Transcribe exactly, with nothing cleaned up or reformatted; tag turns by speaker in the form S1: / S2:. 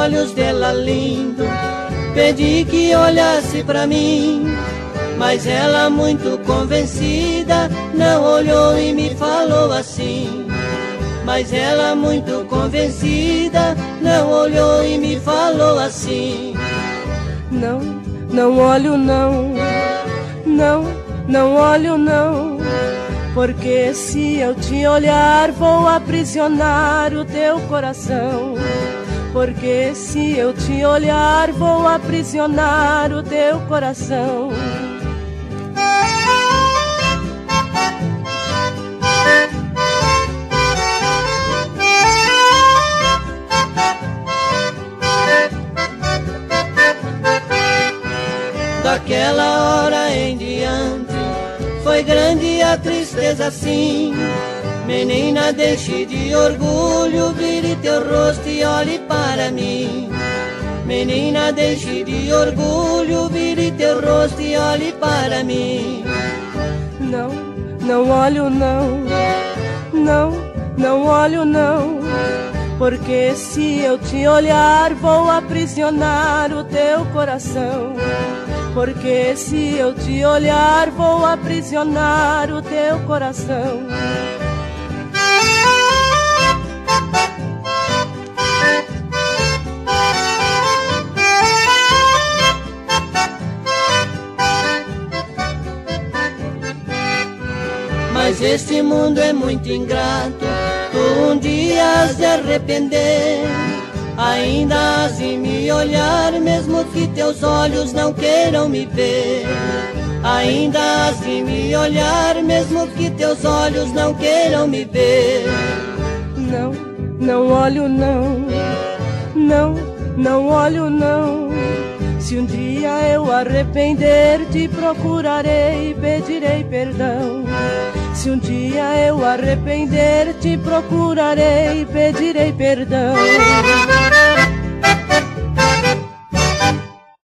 S1: olhos dela lindo, pedi que olhasse pra mim, mas ela muito convencida não olhou e me falou assim. Mas ela muito convencida não olhou e me falou assim:
S2: Não, não olho não, não, não olho não, porque se eu te olhar vou aprisionar o teu coração. Porque se eu te olhar vou aprisionar o teu coração.
S1: Daquela hora em diante foi grande a tristeza sim. Menina, deixe de orgulho, vire teu rosto e olhe para mim. Menina, deixe de orgulho, vire teu rosto e olhe para mim.
S2: Não, não olho não, não, não olho não, porque se eu te olhar vou aprisionar o teu coração. Porque se eu te olhar vou aprisionar o teu coração.
S1: Mas este mundo é muito ingrato, tu um dia has de arrepender. Ainda has de me olhar, mesmo que teus olhos não queiram me ver. Ainda has de me olhar, mesmo que teus olhos não queiram me ver.
S2: Não, não olho não, não, não olho não. Se um dia eu arrepender, te procurarei e pedirei perdão. Se um dia eu arrepender, te procurarei e pedirei perdão.